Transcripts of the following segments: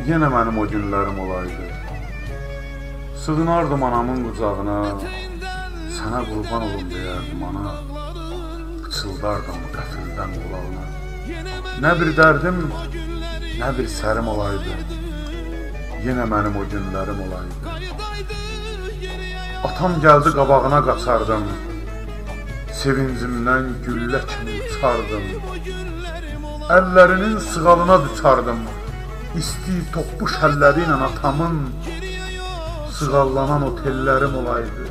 Yenə mənim o günlərim olaydı. Sığınardım anamın qucağına, sənə qurban olum deyərdim ana. Pıçıldardım qəfildən qulağına. Nə bir dərdim, nə bir sərim olaydı. Yenə mənim o günlərim olaydı. Atam gəldi qabağına qaçardım. Sevincimdən güllə kimi uçardım. Əllərinin sığalına düşardım. İsti toxbuş əlləri ilə atamın sığallanan o tellərim olaydı.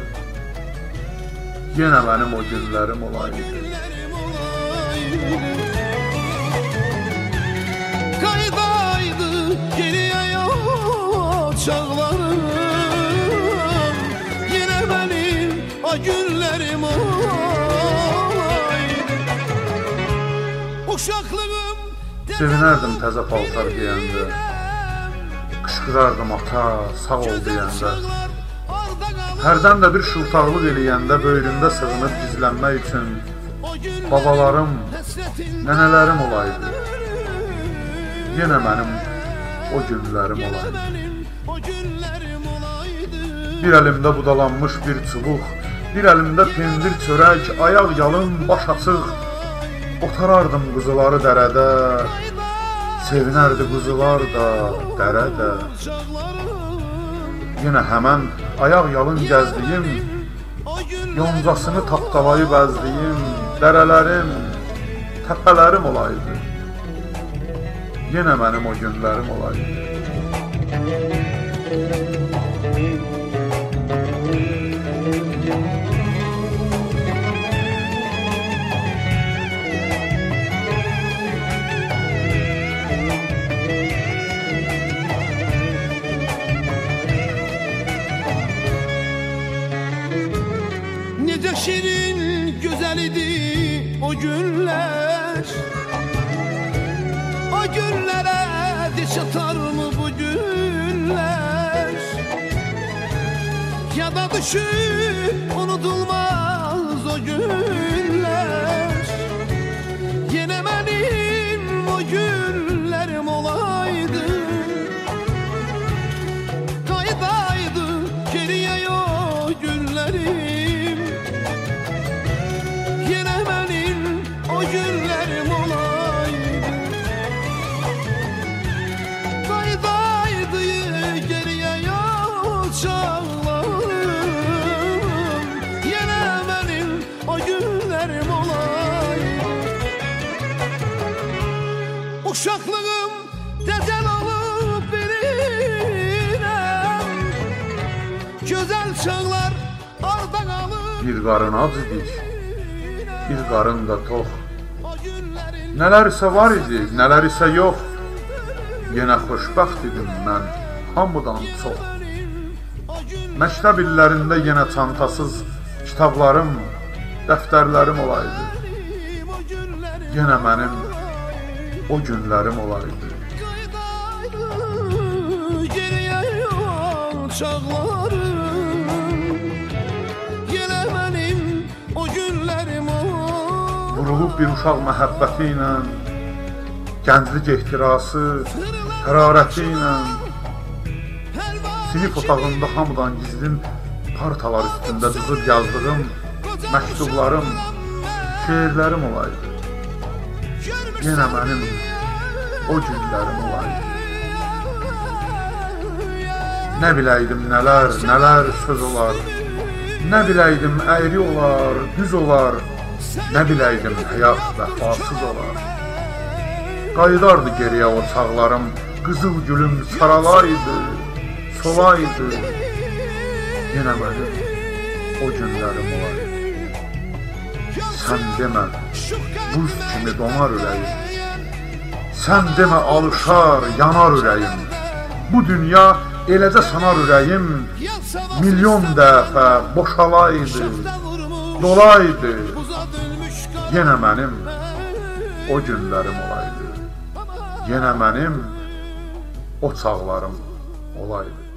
Yenə mənim o günlərim olaydı. Qaydaydı geriyə yol çağlarım. Yenə mənim o günlərim olaydı. Uşaqlığım Sevinərdim təzə paltar geyəndə, qışqırardım ata, sağ ol deyəndə. Hərdən də bir şıltaqlıq eləyəndə böyründə sığınıb gizlənmək üçün babalarım, nənələrim olaydı. Yenə mənim o günlərim olaydı. Bir əlimdə budalanmış bir çubuq, bir əlimdə pendir çörək, ayaq yalın, baş açıq. Otarardım quzuları dərədə, sevinərdi quzular da dərədə. Yenə həmən ayaq yalın gəzdiyim, yoncasını tapdalayıb əzdiyim dərələrim, təpələrim olaydı. Yenə mənim o günlərim olaydı. Necə şirin, gözəl idi o günlər. O günlərə diş atarmı bu günlər? Yada düşüb unudulmaz o günlər. Yenə mənim o günlərim olaydı. Qaydaydı geriyə o günlərim. Yenə mənim o günlərim olaydı. Qaydaydı geriyə yol çağlarım. Yenə mənim o günlərim olaydı. Uşaqlığım təzəl olub bilirəm. Gözəl çağlar arda qalıb. Bir qarın ac idik, bir qarın da tox. Nələrsə var idi, nələr isə yox. Yenə xoşbəxt idim mən, hamıdan çox. Məktəb illərində yenə çantasız kitablarım, dəftərlərim olaydı. Yenə mənim o günlərim olaydı. Geriyə yol çağlarım. Yenə mənim o günlərim olaydı. Vurulub bir uşaq məhəbbəti ilə, gənclik ehtirası, hərarəti ilə, sinif otağında hamıdan gizlin partalar üstündə düzüb yazdığım məktublarım, şeirlərim olaydı. Yenə mənim o günlərim olaydı. Nə biləydim nələr, nələr söz olar. Nə biləydim əyri olar, düz olar. Nə biləydim həyat vəfasız olar. Qayıdardı geriyə o çağlarım, qızıl gülüm saralaydı, solaydı. Yenə mənim o günlərim olaydı. Sən demə, buz kimi donar ürəyim. Sən demə, alışar, yanar ürəyim. Bu dünya eləcə sanar ürəyim. Milyon dəfə boşalaydı, dolaydı. Yenə mənim o günlərim olaydı. Yenə mənim o çağlarım olaydı.